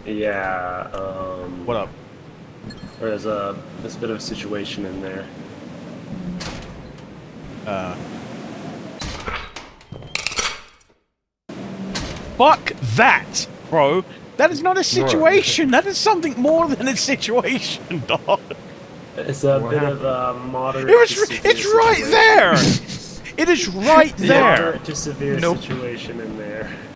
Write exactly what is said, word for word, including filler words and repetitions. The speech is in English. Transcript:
Yeah. Um, What up? There's a there's a bit of a situation in there. Uh. Fuck that, bro. That is not a situation. That is something more than a situation, dog. It's a What bit happened? of a moderate. It was. to severe It's right situation. there. It is right there. Moderate to severe Nope. situation in there.